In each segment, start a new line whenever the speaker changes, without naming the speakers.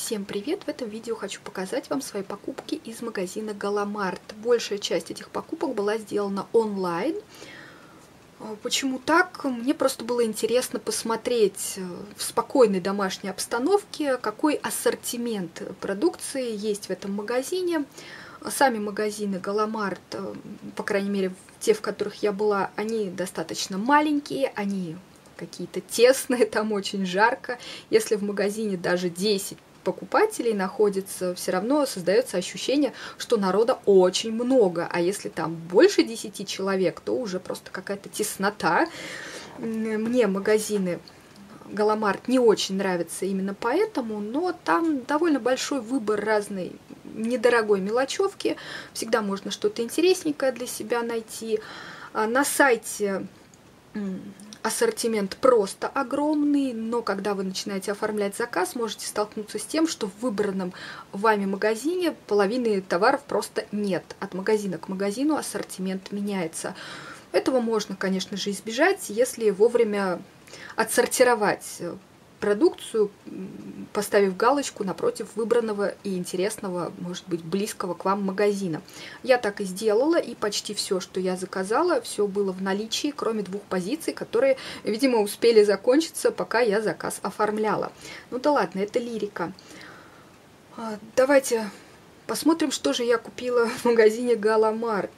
Всем привет! В этом видео хочу показать вам свои покупки из магазина Галамарт. Большая часть этих покупок была сделана онлайн. Почему так? Мне просто было интересно посмотреть в спокойной домашней обстановке, какой ассортимент продукции есть в этом магазине. Сами магазины Галамарт, по крайней мере те, в которых я была, они достаточно маленькие, они какие-то тесные, там очень жарко. Если в магазине даже 10 покупателей находится, все равно создается ощущение, что народа очень много. А если там больше 10 человек, то уже просто какая-то теснота. Мне магазины Галамарт не очень нравятся именно поэтому, но там довольно большой выбор разной недорогой мелочевки. Всегда можно что-то интересненькое для себя найти. На сайте ассортимент просто огромный, но когда вы начинаете оформлять заказ, можете столкнуться с тем, что в выбранном вами магазине половины товаров просто нет. От магазина к магазину ассортимент меняется. Этого можно, конечно же, избежать, если вовремя отсортировать продукцию, поставив галочку напротив выбранного и интересного, может быть, близкого к вам магазина. Я так и сделала, и почти все, что я заказала, все было в наличии, кроме 2 позиций, которые, видимо, успели закончиться, пока я заказ оформляла. Ну да ладно, это лирика. Давайте посмотрим, что же я купила в магазине Галамарт.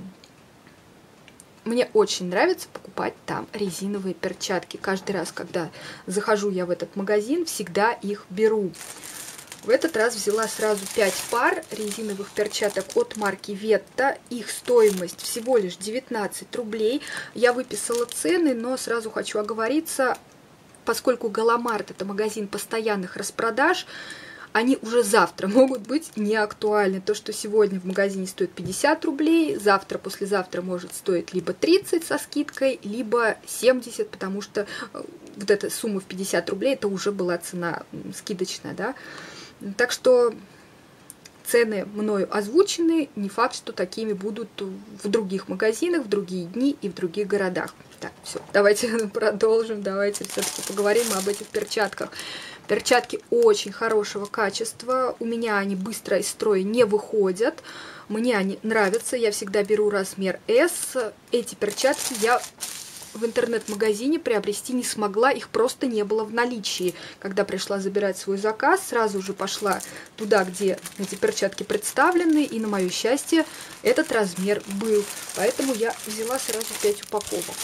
Мне очень нравится покупать там резиновые перчатки. Каждый раз, когда захожу я в этот магазин, всегда их беру. В этот раз взяла сразу 5 пар резиновых перчаток от марки Ветта. Их стоимость всего лишь 19 рублей. Я выписала цены, но сразу хочу оговориться, поскольку Галамарт это магазин постоянных распродаж, они уже завтра могут быть не актуальны. То, что сегодня в магазине стоит 50 рублей, завтра, послезавтра может стоить либо 30 со скидкой, либо 70, потому что вот эта сумма в 50 рублей, это уже была цена скидочная, да. Так что цены мною озвучены, не факт, что такими будут в других магазинах, в другие дни и в других городах. Так, все, давайте продолжим, давайте все-таки поговорим об этих перчатках. Перчатки очень хорошего качества, у меня они быстро из строя не выходят, мне они нравятся, я всегда беру размер S. Эти перчатки я в интернет-магазине приобрести не смогла, их просто не было в наличии. Когда пришла забирать свой заказ, сразу же пошла туда, где эти перчатки представлены, и на мое счастье этот размер был. Поэтому я взяла сразу 5 упаковок.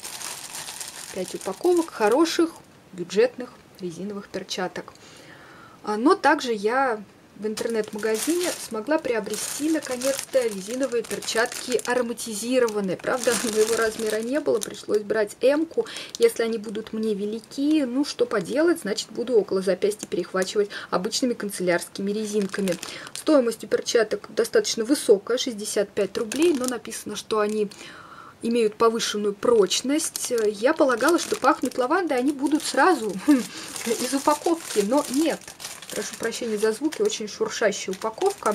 5 упаковок хороших, бюджетных резиновых перчаток. Но также я в интернет-магазине смогла приобрести наконец-то резиновые перчатки ароматизированные. Правда, моего размера не было, пришлось брать М-ку. Если они будут мне велики, ну что поделать, значит буду около запястья перехвачивать обычными канцелярскими резинками. Стоимость у перчаток достаточно высокая, 65 рублей, но написано, что они имеют повышенную прочность. Я полагала, что пахнут лавандой они будут сразу из упаковки, но нет. Прошу прощения за звуки, очень шуршащая упаковка.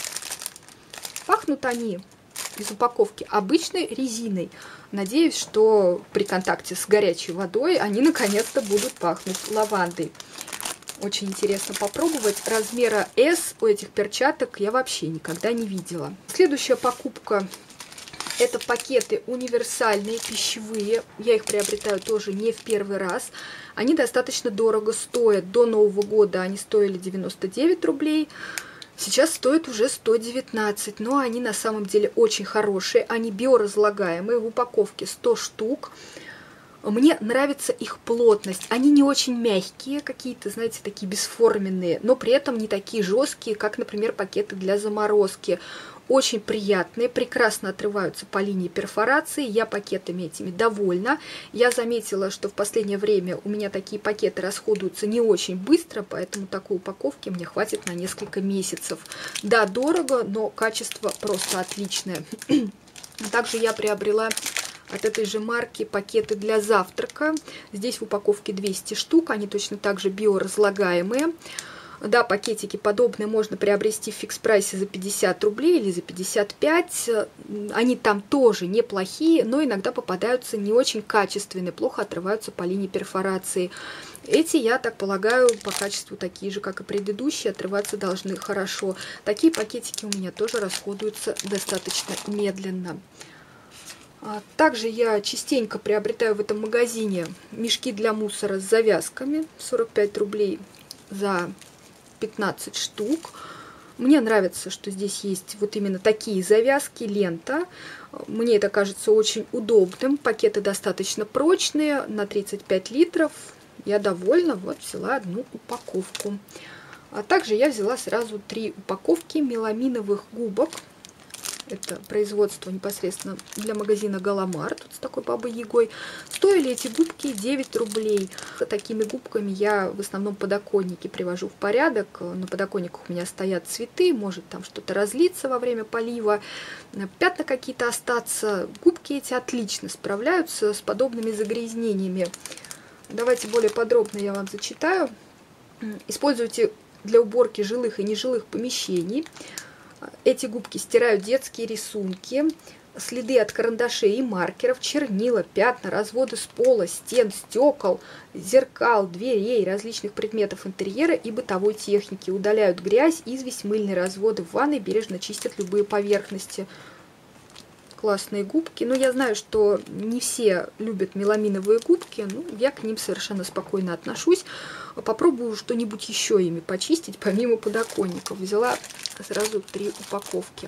Пахнут они из упаковки обычной резиной. Надеюсь, что при контакте с горячей водой они наконец-то будут пахнуть лавандой. Очень интересно попробовать. Размера S у этих перчаток я вообще никогда не видела. Следующая покупка. Это пакеты универсальные, пищевые. Я их приобретаю тоже не в первый раз. Они достаточно дорого стоят. До Нового года они стоили 99 рублей. Сейчас стоят уже 119. Но они на самом деле очень хорошие. Они биоразлагаемые. В упаковке 100 штук. Мне нравится их плотность. Они не очень мягкие, какие-то, знаете, такие бесформенные. Но при этом не такие жесткие, как, например, пакеты для заморозки. Очень приятные, прекрасно отрываются по линии перфорации. Я пакетами этими довольна. Я заметила, что в последнее время у меня такие пакеты расходуются не очень быстро, поэтому такой упаковки мне хватит на несколько месяцев. Да, дорого, но качество просто отличное. Также я приобрела от этой же марки пакеты для завтрака. Здесь в упаковке 200 штук, они точно так же биоразлагаемые. Да, пакетики подобные можно приобрести в фикс-прайсе за 50 рублей или за 55. Они там тоже неплохие, но иногда попадаются не очень качественные, плохо отрываются по линии перфорации. Эти, я так полагаю, по качеству такие же, как и предыдущие, отрываться должны хорошо. Такие пакетики у меня тоже расходуются достаточно медленно. Также я частенько приобретаю в этом магазине мешки для мусора с завязками. 45 рублей за 15 штук. Мне нравится, что здесь есть вот именно такие завязки, лента. Мне это кажется очень удобным. Пакеты достаточно прочные, на 35 литров. Я довольна, вот взяла одну упаковку. А также я взяла сразу 3 упаковки меламиновых губок. Это производство непосредственно для магазина Галамар, тут с такой бабой Ягой. Стоили эти губки 9 рублей. С такими губками я в основном подоконники привожу в порядок. На подоконниках у меня стоят цветы, может там что-то разлиться во время полива, пятна какие-то остаться. Губки эти отлично справляются с подобными загрязнениями. Давайте более подробно я вам зачитаю. Используйте для уборки жилых и нежилых помещений. Эти губки стирают детские рисунки, следы от карандашей и маркеров, чернила, пятна, разводы с пола, стен, стекол, зеркал, дверей, различных предметов интерьера и бытовой техники. Удаляют грязь, известь, мыльные разводы в ванной, бережно чистят любые поверхности. Классные губки. Но я знаю, что не все любят меламиновые губки. Ну, я к ним совершенно спокойно отношусь. Попробую что-нибудь еще ими почистить, помимо подоконников. Взяла сразу 3 упаковки.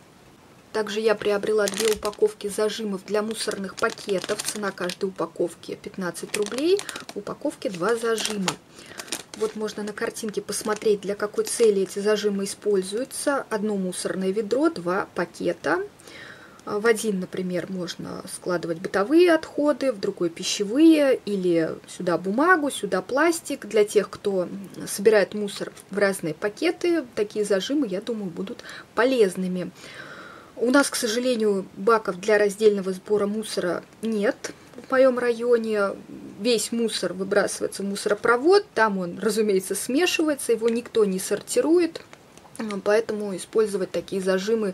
Также я приобрела 2 упаковки зажимов для мусорных пакетов. Цена каждой упаковки 15 рублей. В упаковке 2 зажима. Вот можно на картинке посмотреть, для какой цели эти зажимы используются. Одно мусорное ведро, 2 пакета. В один, например, можно складывать бытовые отходы, в другой пищевые, или сюда бумагу, сюда пластик. Для тех, кто собирает мусор в разные пакеты, такие зажимы, я думаю, будут полезными. У нас, к сожалению, баков для раздельного сбора мусора нет в моем районе. Весь мусор выбрасывается в мусоропровод, там он, разумеется, смешивается, его никто не сортирует, поэтому использовать такие зажимы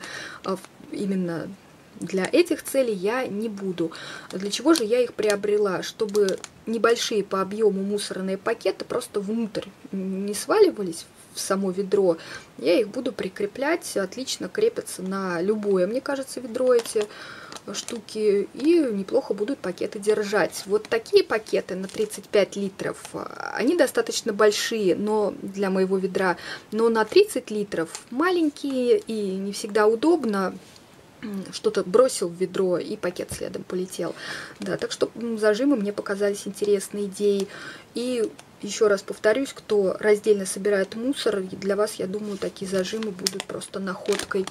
именно для этих целей я не буду. Для чего же я их приобрела? Чтобы небольшие по объему мусорные пакеты просто внутрь не сваливались в само ведро. Я их буду прикреплять, отлично крепятся на любое, мне кажется, ведро эти штуки, и неплохо будут пакеты держать. Вот такие пакеты на 35 литров, они достаточно большие, но для моего ведра, но на 30 литров маленькие и не всегда удобно. Что-то бросил в ведро, и пакет следом полетел. Да, так что зажимы мне показались интересной идеей. И еще раз повторюсь, кто раздельно собирает мусор, для вас, я думаю, такие зажимы будут просто находкой.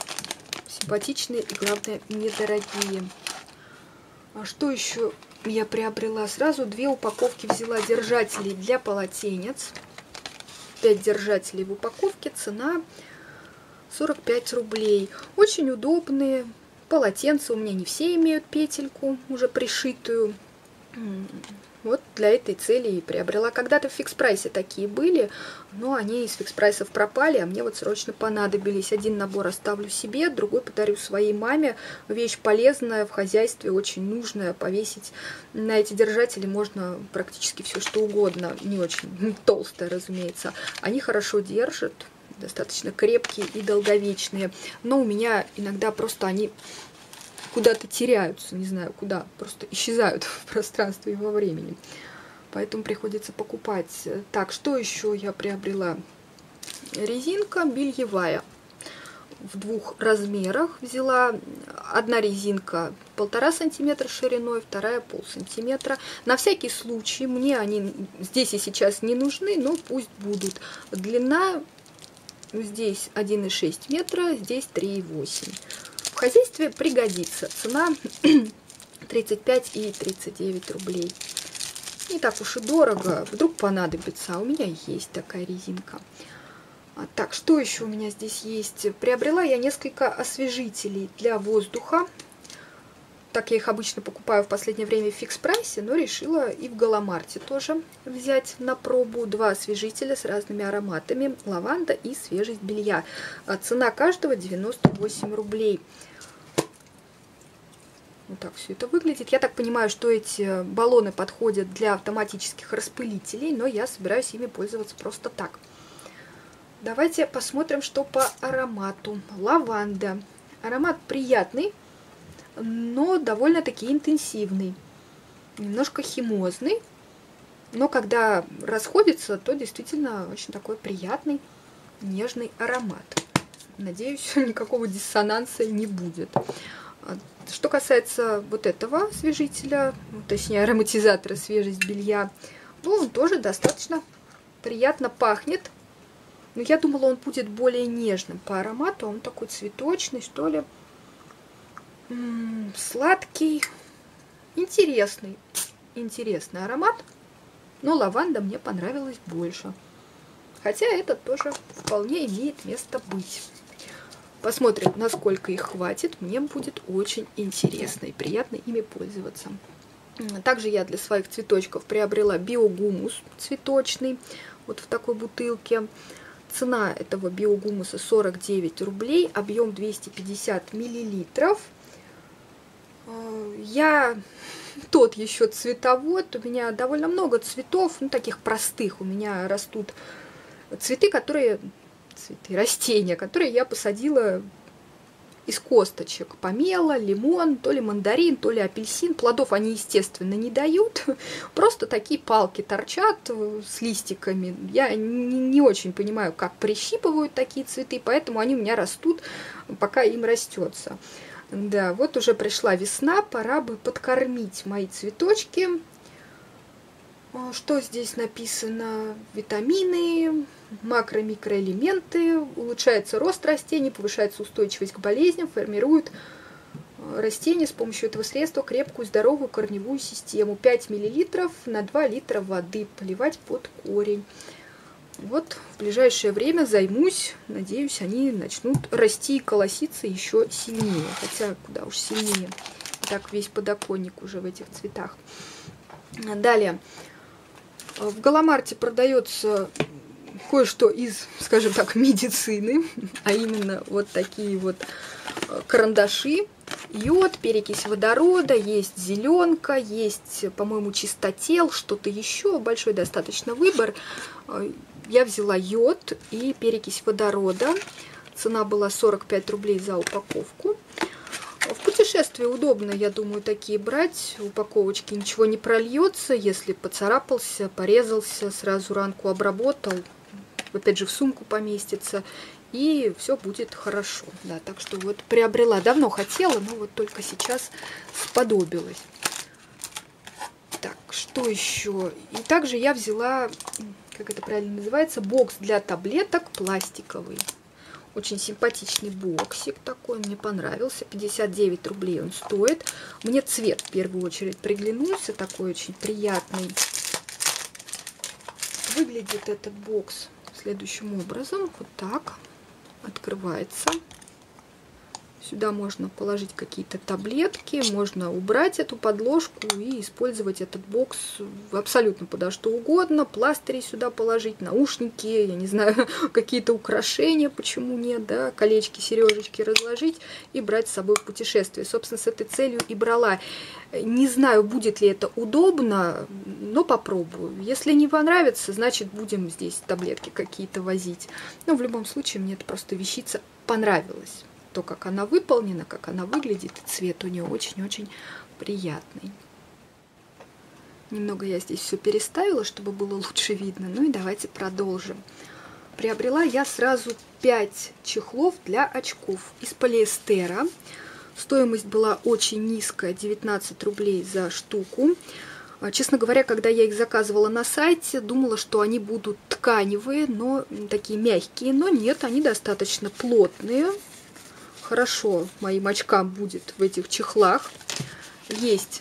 Симпатичные и, главное, недорогие. А что еще я приобрела? Сразу 2 упаковки взяла держателей для полотенец. 5 держателей в упаковке, цена 45 рублей. Очень удобные. Полотенца у меня не все имеют петельку, уже пришитую. Вот для этой цели и приобрела. Когда-то в фикс-прайсе такие были, но они из фикс-прайсов пропали, а мне вот срочно понадобились. Один набор оставлю себе, другой подарю своей маме. Вещь полезная, в хозяйстве очень нужная. Повесить на эти держатели можно практически все, что угодно. Не очень толстое, разумеется. Они хорошо держат, достаточно крепкие и долговечные. Но у меня иногда просто они куда-то теряются, не знаю куда, просто исчезают в пространстве и во времени. Поэтому приходится покупать. Так, что еще я приобрела? Резинка бельевая. В 2 размерах взяла. Одна резинка 1,5 сантиметра шириной, вторая полсантиметра. На всякий случай, мне они здесь и сейчас не нужны, но пусть будут. Длина здесь 1,6 метра, здесь 3,8. В хозяйстве пригодится. Цена 35 и 39 рублей. Не так уж и дорого. Вдруг понадобится. А у меня есть такая резинка. Так, что еще у меня здесь есть? Приобрела я несколько освежителей для воздуха. так я их обычно покупаю в последнее время в фикс-прайсе, но решила и в Галамарте тоже взять на пробу 2 освежителя с разными ароматами. Лаванда и свежесть белья. Цена каждого 98 рублей. Вот так все это выглядит. Я так понимаю, что эти баллоны подходят для автоматических распылителей, но я собираюсь ими пользоваться просто так. Давайте посмотрим, что по аромату. Лаванда. Аромат приятный, но довольно-таки интенсивный. Немножко химозный, но когда расходится, то действительно очень такой приятный, нежный аромат. Надеюсь, никакого диссонанса не будет. Что касается вот этого освежителя, точнее ароматизатора свежесть белья, то он тоже достаточно приятно пахнет. Но я думала, он будет более нежным по аромату. Он такой цветочный, что ли. Сладкий. Интересный. Интересный аромат. Но лаванда мне понравилась больше. Хотя этот тоже вполне имеет место быть. Посмотрим, насколько их хватит. Мне будет очень интересно и приятно ими пользоваться. Также я для своих цветочков приобрела биогумус цветочный. Вот в такой бутылке. Цена этого биогумуса 49 рублей, объем 250 миллилитров. Я тот еще цветовод, у меня довольно много цветов, ну таких простых. У меня растут цветы, растения, которые я посадила из косточек. Помело, лимон, то ли мандарин, то ли апельсин. Плодов они, естественно, не дают. Просто такие палки торчат с листиками. Я не очень понимаю, как прищипывают такие цветы, поэтому они у меня растут, пока им растется. Да, вот уже пришла весна, пора бы подкормить мои цветочки. Что здесь написано? Витамины, макро-микроэлементы, улучшается рост растений, повышается устойчивость к болезням, формирует растения с помощью этого средства крепкую, здоровую корневую систему. 5 мл на 2 литра воды поливать под корень. Вот в ближайшее время займусь, надеюсь, они начнут расти и колоситься еще сильнее. Хотя куда уж сильнее. Так весь подоконник уже в этих цветах. Далее. В Галамарте продается кое-что из, скажем так, медицины, а именно вот такие вот карандаши. Йод, перекись водорода, есть зеленка, есть, по-моему, чистотел, что-то еще, большой достаточно выбор. Я взяла йод и перекись водорода. Цена была 45 рублей за упаковку. В путешествии удобно, я думаю, такие брать. Упаковочки ничего не прольется. Если поцарапался, порезался, сразу ранку обработал. Опять же, в сумку поместится. И все будет хорошо. Да, так что вот приобрела. Давно хотела, но вот только сейчас сподобилась. Так, что еще? И также я взяла, как это правильно называется, бокс для таблеток пластиковый. Очень симпатичный боксик такой, мне понравился. 59 рублей он стоит. Мне цвет в первую очередь приглянулся, такой очень приятный. Выглядит этот бокс следующим образом. Вот так. Открывается. Сюда можно положить какие-то таблетки, можно убрать эту подложку и использовать этот бокс абсолютно подо что угодно. Пластыри сюда положить, наушники, я не знаю, какие-то украшения, почему нет, да, колечки, сережечки разложить и брать с собой в путешествие. Собственно, с этой целью и брала. Не знаю, будет ли это удобно, но попробую. Если не понравится, значит, будем здесь таблетки какие-то возить. Но в любом случае, мне это просто вещица понравилась. То, как она выполнена, как она выглядит, и цвет у нее очень-очень приятный. Немного я здесь все переставила, чтобы было лучше видно. Ну и давайте продолжим. Приобрела я сразу 5 чехлов для очков из полиэстера. Стоимость была очень низкая, 19 рублей за штуку. Честно говоря, когда я их заказывала на сайте, думала, что они будут тканевые, но такие мягкие. Но нет, они достаточно плотные. Хорошо моим очкам будет в этих чехлах. Есть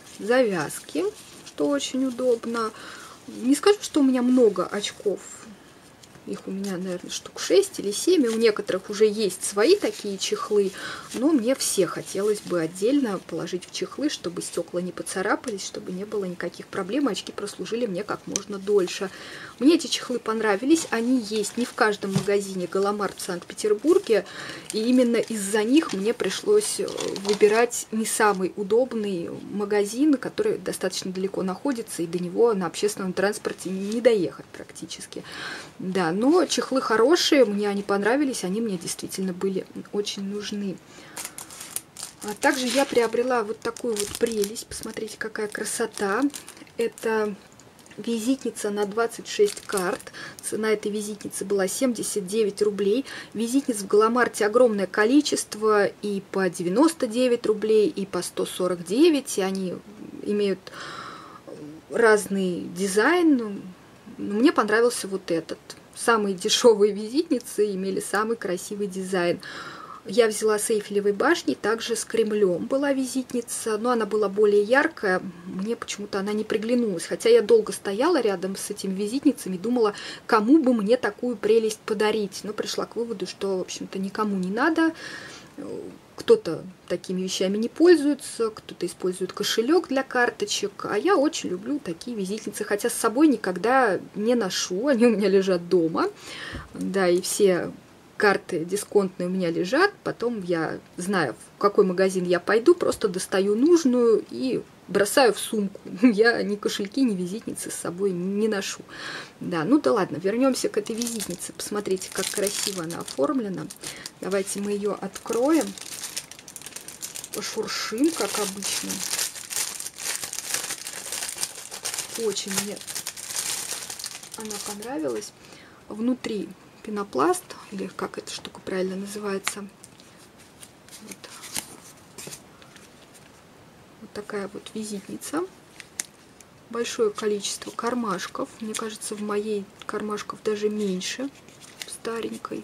завязки, что очень удобно. Не скажу, что у меня много очков Их у меня, наверное, штук 6 или 7. У некоторых уже есть свои такие чехлы, но мне все хотелось бы отдельно положить в чехлы, чтобы стекла не поцарапались, чтобы не было никаких проблем, очки прослужили мне как можно дольше. Мне эти чехлы понравились, они есть не в каждом магазине Галамарт в Санкт-Петербурге, и именно из-за них мне пришлось выбирать не самый удобный магазин, который достаточно далеко находится, и до него на общественном транспорте не доехать практически. Да, но чехлы хорошие, мне они понравились, они мне действительно были очень нужны. А также я приобрела вот такую вот прелесть, посмотрите, какая красота. Это визитница на 26 карт. Цена этой визитницы была 79 рублей. Визитниц в Галамарте огромное количество, и по 99 рублей, и по 149. И они имеют разный дизайн. Мне понравился вот этот. Самые дешевые визитницы имели самый красивый дизайн. Я взяла с Эйфелевой башни, также с Кремлем была визитница, но она была более яркая, мне почему-то она не приглянулась. Хотя я долго стояла рядом с этими визитницами, думала, кому бы мне такую прелесть подарить. Но пришла к выводу, что, в общем-то, никому не надо. Кто-то такими вещами не пользуется, кто-то использует кошелек для карточек, а я очень люблю такие визитницы, хотя с собой никогда не ношу, они у меня лежат дома, да, и все карты дисконтные у меня лежат, потом я, знаю, в какой магазин я пойду, просто достаю нужную и бросаю в сумку. Я ни кошельки, ни визитницы с собой не ношу. Да, ну да ладно, вернемся к этой визитнице. Посмотрите, как красиво она оформлена. Давайте мы ее откроем. Пошуршим, как обычно. Очень мне она понравилась. Внутри пенопласт, или как эта штука правильно называется. Вот. Вот такая вот визитница. Большое количество кармашков. Мне кажется, в моей кармашков даже меньше, старенькой.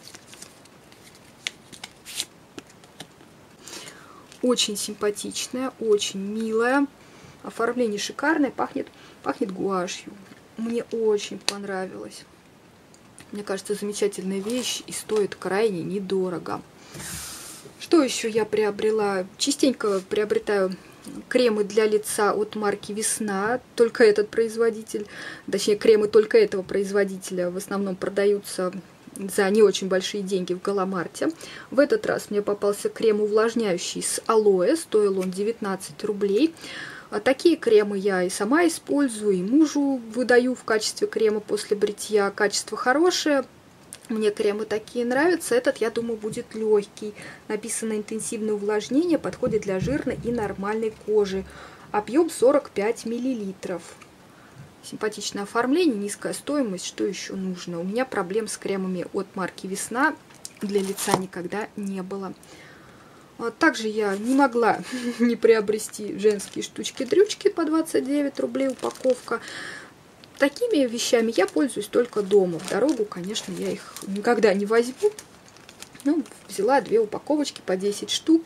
Очень симпатичная, очень милая. Оформление шикарное, пахнет гуашью. Мне очень понравилось. Мне кажется, замечательная вещь и стоит крайне недорого. Что еще я приобрела? Частенько приобретаю кремы для лица от марки Весна. Только этот производитель, точнее, кремы только этого производителя в основном продаются за не очень большие деньги в Галамарте. В этот раз мне попался крем увлажняющий с алоэ. Стоил он 19 рублей. А такие кремы я и сама использую, и мужу выдаю в качестве крема после бритья. Качество хорошее. Мне кремы такие нравятся. Этот, я думаю, будет легкий. Написано интенсивное увлажнение, подходит для жирной и нормальной кожи. Объем 45 мл. Симпатичное оформление, низкая стоимость. Что еще нужно? У меня проблем с кремами от марки Весна для лица никогда не было. Также я не могла не приобрести женские штучки-дрючки по 29 рублей упаковка. Такими вещами я пользуюсь только дома. В дорогу, конечно, я их никогда не возьму. Ну, взяла 2 упаковочки по 10 штук.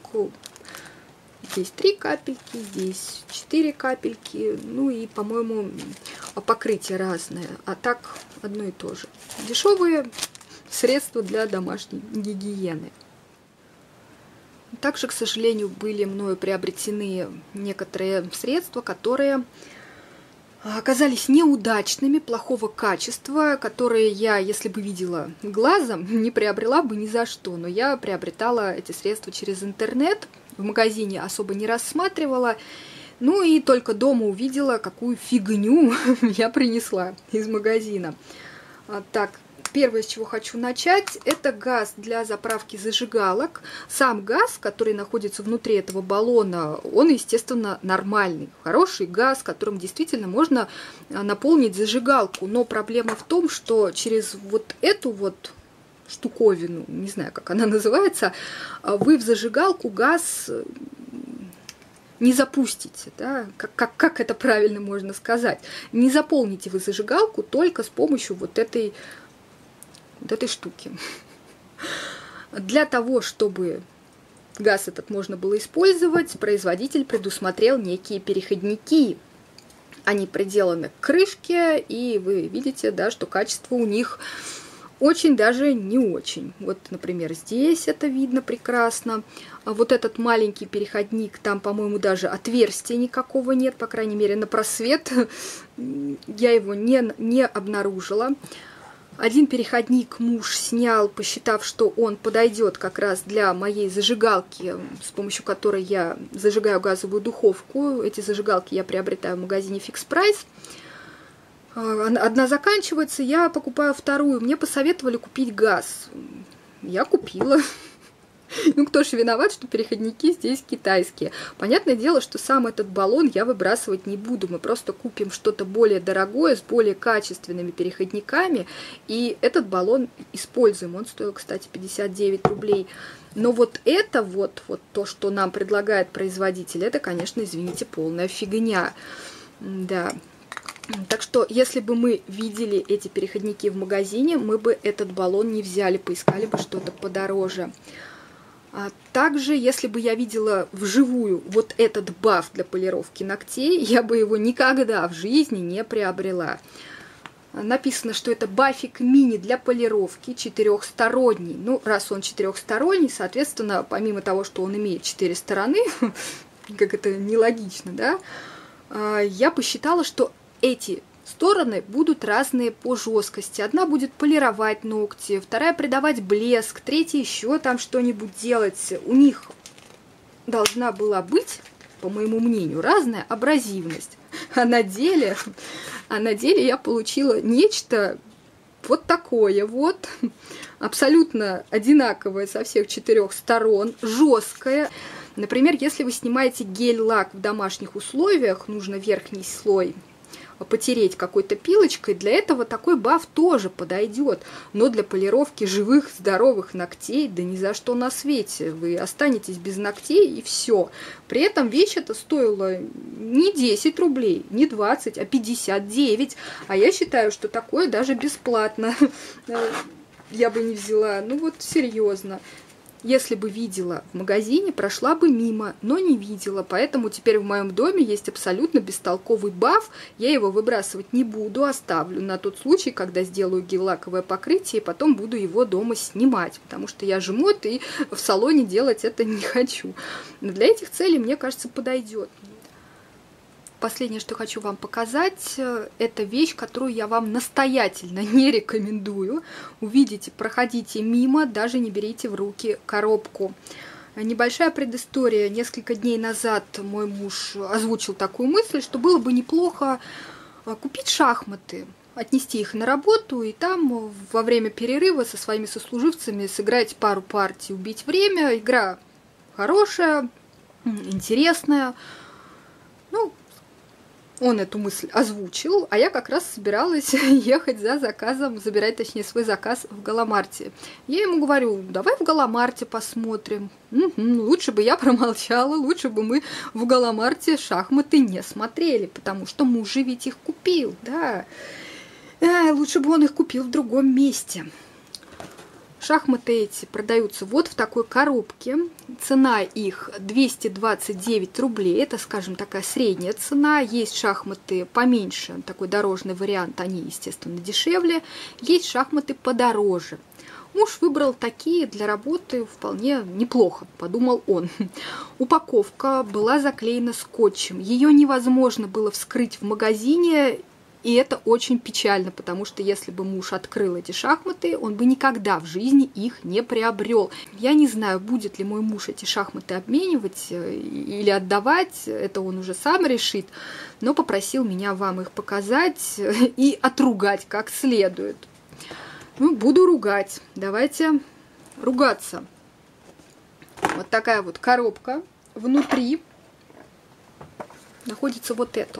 Здесь 3 капельки, здесь 4 капельки. Ну и, по-моему, покрытие разное. А так одно и то же. Дешевые средства для домашней гигиены. Также, к сожалению, были мною приобретены некоторые средства, которые оказались неудачными, плохого качества, которые я, если бы видела глазом, не приобрела бы ни за что. Но я приобретала эти средства через интернет, в магазине особо не рассматривала. Ну и только дома увидела, какую фигню я принесла из магазина. Так. Первое, с чего хочу начать, это газ для заправки зажигалок. Сам газ, который находится внутри этого баллона, он, естественно, нормальный. Хороший газ, которым действительно можно наполнить зажигалку. Но проблема в том, что через вот эту вот штуковину, не знаю, как она называется, вы в зажигалку газ не запустите. Да? Как это правильно можно сказать? Не заполните вы зажигалку только с помощью вот этой штуки. Для того, чтобы газ этот можно было использовать, производитель предусмотрел некие переходники. Они приделаны к крышке, и вы видите, да, что качество у них очень даже не очень. Вот, например, здесь это видно прекрасно. А вот этот маленький переходник, там, по-моему, даже отверстия никакого нет, по крайней мере, на просвет. Я его не обнаружила. Один переходник муж снял, посчитав, что он подойдет как раз для моей зажигалки, с помощью которой я зажигаю газовую духовку. Эти зажигалки я приобретаю в магазине Fix Price. Одна заканчивается, я покупаю вторую. Мне посоветовали купить газ. Я купила. Ну, кто ж виноват, что переходники здесь китайские. Понятное дело, что сам этот баллон я выбрасывать не буду. Мы просто купим что-то более дорогое, с более качественными переходниками. И этот баллон используем. Он стоил, кстати, 59 рублей. Но вот это вот то, что нам предлагает производитель, это, конечно, извините, полная фигня. Да. Так что, если бы мы видели эти переходники в магазине, мы бы этот баллон не взяли, поискали бы что-то подороже. А также, если бы я видела вживую вот этот баф для полировки ногтей, я бы его никогда в жизни не приобрела. Написано, что это бафик мини для полировки, 4-сторонний. Ну, раз он 4-сторонний, соответственно, помимо того, что он имеет 4 стороны, как это нелогично, да, я посчитала, что эти стороны будут разные по жесткости. Одна будет полировать ногти, вторая придавать блеск, третья еще там что-нибудь делать. У них должна была быть, по моему мнению, разная абразивность. А на деле я получила нечто вот такое вот, абсолютно одинаковое со всех 4 сторон, жесткое. Например, если вы снимаете гель-лак в домашних условиях, нужно верхний слой потереть какой-то пилочкой, для этого такой баф тоже подойдет. Но для полировки живых, здоровых ногтей, да ни за что на свете. Вы останетесь без ногтей и все. При этом вещь эта стоила не 10 рублей, не 20, а 59. А я считаю, что такое даже бесплатно я бы не взяла. Ну вот серьезно. Если бы видела в магазине, прошла бы мимо, но не видела. Поэтому теперь в моем доме есть абсолютно бестолковый баф. Я его выбрасывать не буду, оставлю на тот случай, когда сделаю гель-лаковое покрытие, и потом буду его дома снимать. Потому что я жмот и в салоне делать это не хочу. Но для этих целей, мне кажется, подойдет. Последнее, что хочу вам показать, это вещь, которую я вам настоятельно не рекомендую. Увидите, проходите мимо, даже не берите в руки коробку. Небольшая предыстория. Несколько дней назад мой муж озвучил такую мысль, что было бы неплохо купить шахматы, отнести их на работу и там во время перерыва со своими сослуживцами сыграть пару партий, убить время. Игра хорошая, интересная. Ну, он эту мысль озвучил, а я как раз собиралась ехать за заказом, забирать, точнее, свой заказ в Галамарте. Я ему говорю, давай в Галамарте посмотрим. Лучше бы я промолчала, лучше бы мы в Галамарте шахматы не смотрели, потому что муж же ведь их купил, да. Лучше бы он их купил в другом месте. Шахматы эти продаются вот в такой коробке. Цена их 229 рублей. Это, скажем, такая средняя цена. Есть шахматы поменьше, такой дорожный вариант, они, естественно, дешевле. Есть шахматы подороже. Муж выбрал такие для работы вполне неплохо, подумал он. Упаковка была заклеена скотчем. Ее невозможно было вскрыть в магазине. И это очень печально, потому что если бы муж открыл эти шахматы, он бы никогда в жизни их не приобрел. Я не знаю, будет ли мой муж эти шахматы обменивать или отдавать, это он уже сам решит, но попросил меня вам их показать и отругать как следует. Ну, буду ругать. Давайте ругаться. Вот такая вот коробка. Внутри находится вот это.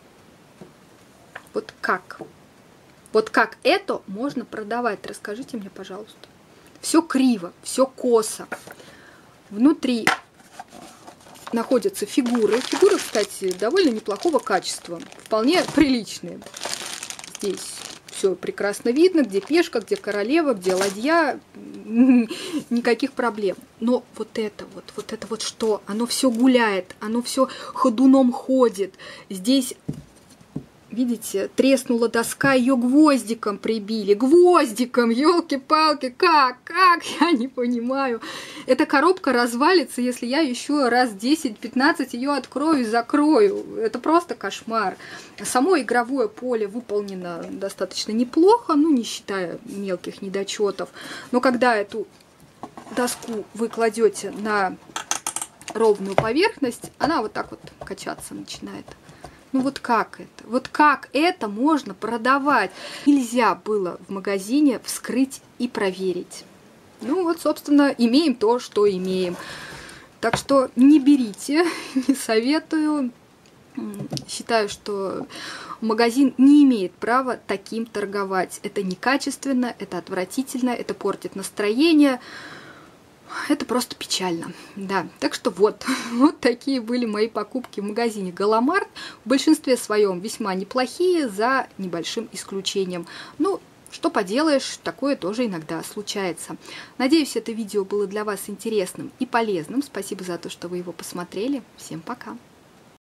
Вот как это можно продавать? Расскажите мне, пожалуйста. Все криво, все косо. Внутри находятся фигуры. Фигуры, кстати, довольно неплохого качества. Вполне приличные. Здесь все прекрасно видно, где пешка, где королева, где ладья. Никаких проблем. Но вот это вот что? Оно все гуляет, оно все ходуном ходит. Здесь видите, треснула доска, ее гвоздиком прибили. Гвоздиком, елки-палки, как, я не понимаю. Эта коробка развалится, если я еще раз 10-15 ее открою и закрою. Это просто кошмар. Само игровое поле выполнено достаточно неплохо, ну, не считая мелких недочетов. Но когда эту доску вы кладете на ровную поверхность, она вот так вот качаться начинает. Ну вот как это? Вот как это можно продавать? Нельзя было в магазине вскрыть и проверить. Ну вот, собственно, имеем то, что имеем. Так что не берите, не советую. Считаю, что магазин не имеет права таким торговать. Это некачественно, это отвратительно, это портит настроение. Это просто печально, да. Так что вот такие были мои покупки в магазине Галамарт. В большинстве своем весьма неплохие, за небольшим исключением. Ну, что поделаешь, такое тоже иногда случается. Надеюсь, это видео было для вас интересным и полезным. Спасибо за то, что вы его посмотрели. Всем пока!